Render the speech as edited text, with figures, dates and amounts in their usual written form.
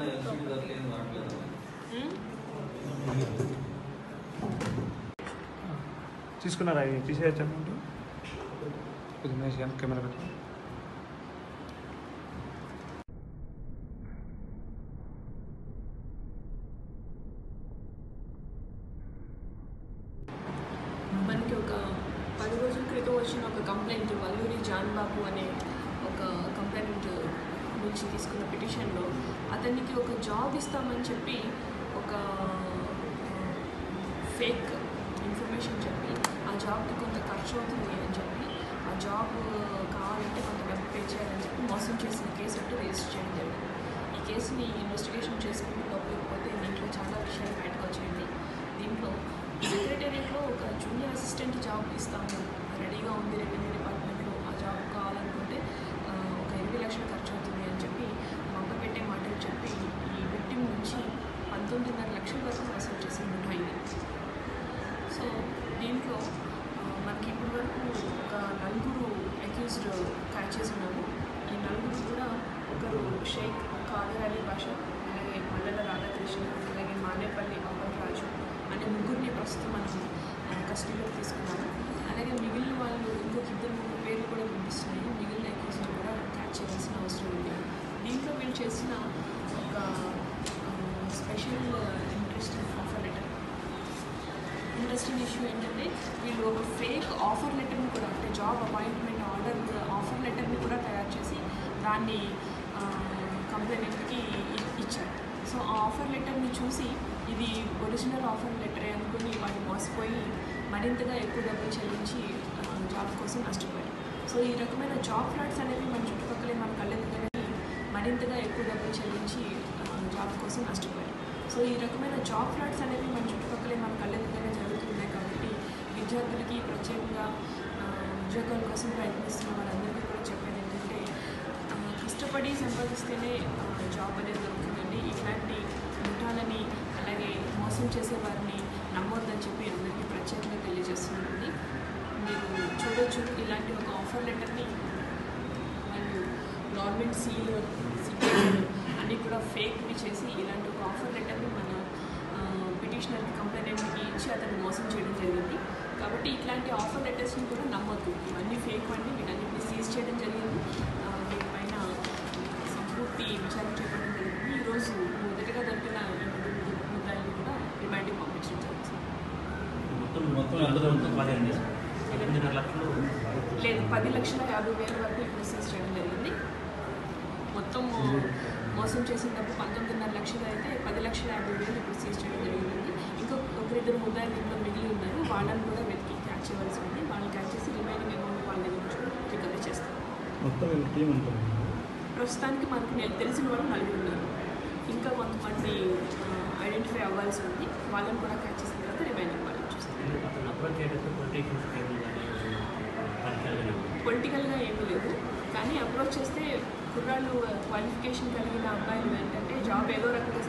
తీసుకున్నారా తీసేయచ్చు అమౌంట్ కొద్దిగా కెమెరా పెట్టి మనకి ఒక 10 రోజుల క్రితం వచ్చిన ఒక కంప్లైంట్ వల్లూరి జాన్ బాబు అనే ఒక కంప్లైంట్ నుంచి తీసుకున్న పిటిషన్లో అతనికి ఒక జాబ్ ఇస్తామని చెప్పి ఒక ఫేక్ ఇన్ఫర్మేషన్ చెప్పి ఆ జాబ్కి కొంత ఖర్చు అవుతుంది అని చెప్పి ఆ జాబ్ కావాలంటే కొంత డబ్బు పే చేయాలని చెప్పి మోసం చేసిన కేసు అంటూ రిజిస్టర్ చేయడం జరిగింది. ఈ కేసుని ఇన్వెస్టిగేషన్ చేసుకుంటూ లోపలిపోతే దీంట్లో చాలా విషయాలు బయటకు వచ్చాయండి. దీంట్లో సెక్రటేరియట్లో ఒక జూనియర్ అసిస్టెంట్ జాబ్ ఇస్తాము రెడీగా ఉంది రెవెన్యూ డిపార్ట్మెంట్లో ఆ జాబ్ కావాలనుకుంటే ఒక 20 లక్షలు ఖర్చు అవుతుంది అని చెప్పి మబ్బపెట్టే మాటలు చెప్పి ఈ విక్టిమ్ నుంచి 19.5 లక్షల వరకు వసూలు చేసి ఉంటాయి. సో దీంట్లో మనకి ఇప్పటి వరకు ఒక 4 అక్యూజ్డ్ క్యాచ్ చేసి ఉన్నాము. ఈ 4 కూడా ఒకరు షేక్ ఖాదర్ అలీ బాషా, అలాగే మల్లెల రాధాకృష్ణ, అలాగే మానేపల్లి అప్పల్ రాజు అనే 3 ప్రస్తుతం మనం కస్టడీలోకి తీసుకున్నాము. అలాగే మిగిలిన వాళ్ళు ఇంకొక 2-3 పేర్లు కూడా వినిపిస్తున్నాయి. మిగిలిన అక్యూజ్ని కూడా క్యాచ్ చేయాల్సిన అవసరం ఉంది. దీంట్లో వీళ్ళు చేసిన ఒక స్పెషల్ ఇంట్రెస్టింగ్ ఇష్యూ ఏంటంటే వీళ్ళు ఒక ఫేక్ ఆఫర్ లెటర్ని కూడా అంటే జాబ్ అపాయింట్మెంట్ ఆర్డర్ ఆఫర్ లెటర్ని కూడా తయారు చేసి దాన్ని కంప్లైంట్కి ఇచ్చారు. సో ఆ ఆఫర్ లెటర్ని చూసి ఇది ఒరిజినల్ ఆఫర్ లెటరే అనుకుని వాళ్ళు మోసపోయి మరింతగా ఎక్కువ డబ్బులు చెల్లించి జాబ్ కోసం నష్టపోయారు. సో ఈ రకమైన జాబ్ ఫ్రాడ్స్ అనేవి మన చుట్టుపక్కలే మన కళ్ళెదుగునే మరింతగా ఎక్కువ డబ్బులు చెల్లించి జాబ్ కోసం నష్టపోయారు. సో ఈ రకమైన జాబ్ ఫ్రాడ్స్ అనేవి మన చుట్టుపక్కలే మన కళ్ళెదుగునే జరుగుతున్నాయి. కాబట్టి విద్యార్థులకి ప్రత్యేకంగా ఉద్యోగాల కోసం ప్రయత్నిస్తున్న వాళ్ళందరికీ కూడా చెప్పేది ఏంటంటే కష్టపడి సంపాదిస్తేనే జాబ్ అనేది దొరుకుతుందండి. ఇట్లాంటి ముఠాలని అలాగే మోసం చేసే వారిని నమ్మొద్దని చెప్పి అందరికీ ప్రత్యేకంగా తెలియజేస్తున్నానండి. మీరు చూడొచ్చు ఇలాంటి ఒక ఆఫర్ లెటర్ని వాళ్ళు గవర్నమెంట్ సీల్ సిగ్నేచర్ అన్నీ కూడా ఫేక్వి చేసి ఇలాంటి ఒక ఆఫర్ లెటర్ని మన పిటిషనర్కి కంప్లైంట్కి ఇచ్చి అతను మోసం చేయడం జరిగింది. కాబట్టి ఇట్లాంటి ఆఫర్ లెటర్స్ని కూడా నమ్మొద్దు. ఇవన్నీ ఫేక్ అండి. వీటన్నిటిని సీజ్ చేయడం జరిగింది. వీటిపైన సంపూర్తి విచారణ చేపట్టడం జరిగింది. ఈరోజు మొదటిగా దొరికిన ముద్దాయిని కూడా రిమాండ్కి పంపించడం జరుగుతుంది. లేదు 10,50,000 వరకు ఇప్పుడు సీజ్ చేయడం జరిగింది. మొత్తం మోసం చేసిన డబ్బు 19.5 లక్షలు అయితే 10,50,000 ఇప్పుడు సీజ్ చేయడం జరిగింది. ఇంకా 1-2 ముద్దాయిలు ఇంట్లో మిగిలి ఉన్నారు. వాళ్ళని కూడా వెతికి క్యాచ్ చేయవలసి ఉంది. వాళ్ళని క్యాచ్ చేసి రిమైనింగ్ అమౌంట్ వాళ్ళ దగ్గర నుంచి రికవరీ చేస్తాం. ప్రస్తుతానికి మనకు తెలిసిన వాళ్ళు 4 ఉన్నారు. ఇంకా కొంతమంది ఐడెంటిఫై అవ్వాల్సి ఉంది. వాళ్ళని కూడా క్యాచ్ చేసిన తర్వాత రిమైనింగ్ వాళ్ళని చూస్తాం. పొలిటికల్గా ఏమీ లేదు, కానీ అప్రోచ్ చేస్తే కుర్రాళ్ళు క్వాలిఫికేషన్ కలిగిన అబ్బాయిలు ఏంటంటే జాబ్ ఏదో రకంగా